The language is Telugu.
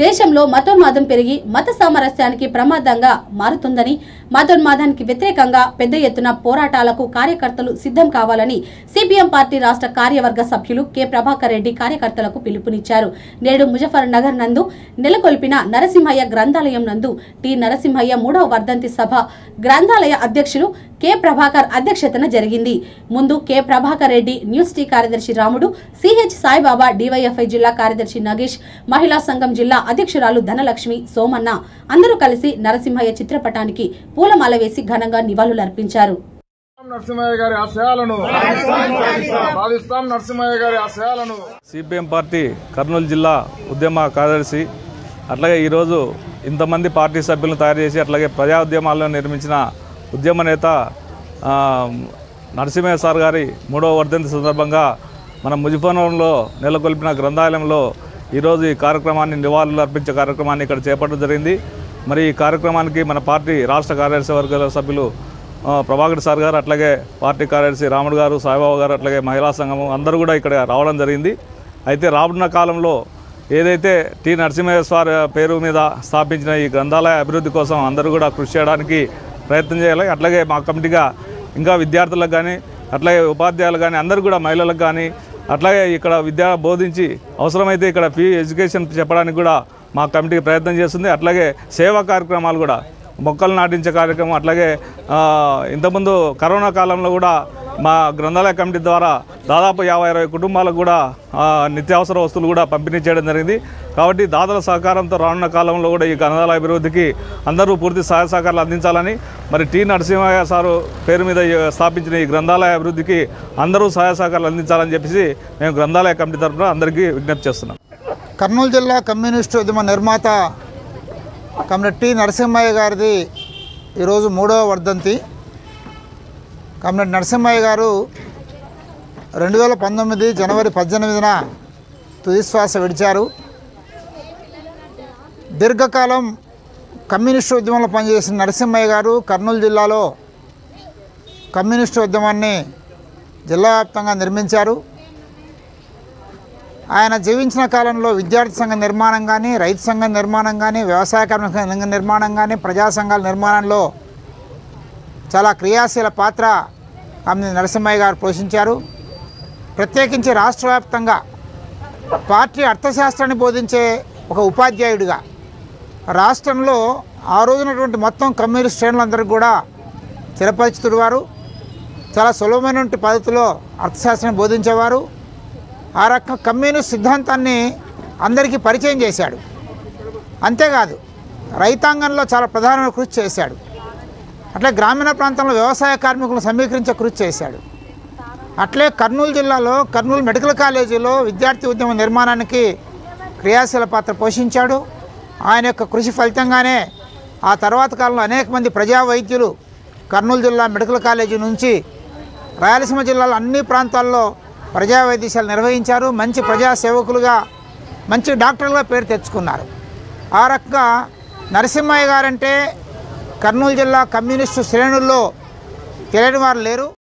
దేశంలో మతోన్మాదం పెరిగి మత సామరస్యానికి ప్రమాదంగా మారుతుందని, మతోన్మాదానికి వ్యతిరేకంగా పెద్ద ఎత్తున పోరాటాలకు కార్యకర్తలు సిద్ధం కావాలని సిపిఎం పార్టీ రాష్ట్ర కార్యవర్గ సభ్యులు కె ప్రభాకర్ రెడ్డి కార్యకర్తలకు పిలుపునిచ్చారు. నేడు ముజఫర్ నగర్ నందు నెలకొల్పిన నరసింహయ్య గ్రంథాలయం నందు టి నరసింహయ్య 3వ వర్ధంతి సభ గ్రంథాలయ అధ్యక్షులు కె ప్రభాకర్ అధ్యక్షతన జరిగింది. ముందు కె ప్రభాకర్ రెడ్డి, న్యూస్ టీ కార్యదర్శి రాముడు, సిహెచ్ సాయిబాబా, డివైఎఫ్ఐ జిల్లా కార్యదర్శి నగేష్, మహిళా సంఘం జిల్లా అధ్యక్షురాలు ధనలక్ష్మి, సోమన్న అందరూ కలిసి నరసింహయ్య చిత్రపటానికి పూలమాల వేసి ఘనంగా నివాళులర్పించారు. నరసింహయ్య గారి ఆశయాలను సాధిస్తాం. నరసింహయ్య గారి ఆశయాలను సిపిఎం పార్టీ కర్నూలు జిల్లా ఉద్యమ కార్యదర్శి, అట్లాగే ఈరోజు ఇంతమంది పార్టీ సభ్యులను తయారు చేసి అట్లాగే ప్రజా ఉద్యమాలను నిర్మించిన ఉద్యమ నేత నరసింహయ్య సార్ గారి 3వ వర్ధంతి సందర్భంగా మన ముజఫర్నగర్లో నెలకొల్పిన గ్రంథాలయంలో ఈరోజు ఈ కార్యక్రమాన్ని నివాళులు అర్పించే కార్యక్రమాన్ని ఇక్కడ చేపట్టడం జరిగింది. మరి ఈ కార్యక్రమానికి మన పార్టీ రాష్ట్ర కార్యదర్శి వర్గాల సభ్యులు ప్రభాకర్ సార్ గారు, అట్లాగే పార్టీ కార్యదర్శి రాముడు గారు, సాయిబాబా గారు, అట్లాగే మహిళా సంఘము అందరూ కూడా ఇక్కడ రావడం జరిగింది. అయితే రానున్న కాలంలో ఏదైతే టి నరసింహయ్య సార్ పేరు మీద స్థాపించిన ఈ గ్రంథాలయ అభివృద్ధి కోసం అందరూ కూడా కృషి చేయడానికి ప్రయత్నం చేయాలి. అట్లాగే మా కమిటీగా ఇంకా విద్యార్థులకు కానీ, అట్లాగే ఉపాధ్యాయులు కానీ, అందరూ కూడా మహిళలకు కానీ, అట్లాగే ఇక్కడ విద్య బోధించి అవసరమైతే ఇక్కడ ఫ్రీ ఎడ్యుకేషన్ చెప్పడానికి కూడా మా కమిటీ ప్రయత్నం చేస్తుంది. అట్లాగే సేవా కార్యక్రమాలు కూడా, మొక్కలు నాటించే కార్యక్రమం, అట్లాగే ఇంతకుముందు కరోనా కాలంలో కూడా మా గ్రంథాలయ కమిటీ ద్వారా దాదాపు 50-60 కుటుంబాలకు కూడా నిత్యావసర వస్తువులు కూడా పంపిణీ చేయడం జరిగింది. కాబట్టి దాతల సహకారంతో రానున్న కాలంలో కూడా ఈ గ్రంథాలయ అభివృద్ధికి అందరూ పూర్తి సహాయ సహకారాలు అందించాలని, మరి టి నరసింహయ్య సారు పేరు మీద స్థాపించిన ఈ గ్రంథాలయ అభివృద్ధికి అందరూ సహాయ సహకారాలు అందించాలని చెప్పేసి మేము గ్రంథాలయ కమిటీ తరఫున అందరికీ విజ్ఞప్తి చేస్తున్నాం. కర్నూలు జిల్లా కమ్యూనిస్టు ఉద్యమ నిర్మాత కమ్రేడ్ టి నరసింహయ్య గారిది ఈరోజు 3వ వర్ధంతి. కమ్రేడ్ నరసింహయ్య గారు 2019 జనవరి 18న తుదిశ్వాస విడిచారు. దీర్ఘకాలం కమ్యూనిస్టు ఉద్యమంలో పనిచేసిన నరసింహయ్య గారు కర్నూలు జిల్లాలో కమ్యూనిస్టు ఉద్యమాన్ని జిల్లా వ్యాప్తంగా నిర్మించారు. ఆయన జీవించిన కాలంలో విద్యార్థి సంఘ నిర్మాణం కానీ, రైతు సంఘం నిర్మాణం కానీ, వ్యవసాయ కార్మిక సంఘ నిర్మాణం కానీ, ప్రజా సంఘాల నిర్మాణంలో చాలా క్రియాశీల పాత్ర నరసింహయ్య గారు పోషించారు. ప్రత్యేకించి రాష్ట్ర వ్యాప్తంగా పార్టీ అర్థశాస్త్రాన్ని బోధించే ఒక ఉపాధ్యాయుడిగా రాష్ట్రంలో ఆ రోజునటువంటి మొత్తం కమ్యూనిస్ట్ శ్రేణులందరికీ కూడా చిరపరిచితుడు వారు. చాలా సులభమైనటువంటి పద్ధతిలో అర్థశాస్త్రాన్ని బోధించేవారు. ఆ రకం కమ్యూనిస్ట్ సిద్ధాంతాన్ని అందరికీ పరిచయం చేశాడు. అంతేకాదు రైతాంగంలో చాలా ప్రధానమైన కృషి చేశాడు. అట్లే గ్రామీణ ప్రాంతంలో వ్యవసాయ కార్మికులను సమీకరించే కృషి చేశాడు. అట్లే కర్నూలు జిల్లాలో కర్నూలు మెడికల్ కాలేజీలో విద్యార్థి ఉద్యమ నిర్మాణానికి క్రియాశీల పాత్ర పోషించాడు. ఆయన యొక్క కృషి ఫలితంగానే ఆ తర్వాత కాలంలో అనేక మంది ప్రజా వైద్యులు కర్నూలు జిల్లా మెడికల్ కాలేజీ నుంచి రాయలసీమ జిల్లాలో అన్ని ప్రాంతాల్లో ప్రజా వైద్యశాల నిర్వహించారు. మంచి ప్రజా సేవకులుగా, మంచి డాక్టర్లుగా పేరు తెచ్చుకున్నారు. ఆ రకంగా నరసింహయ్య గారంటే కర్నూలు జిల్లా కమ్యూనిస్టు శ్రేణుల్లో తెలియని వారు లేరు.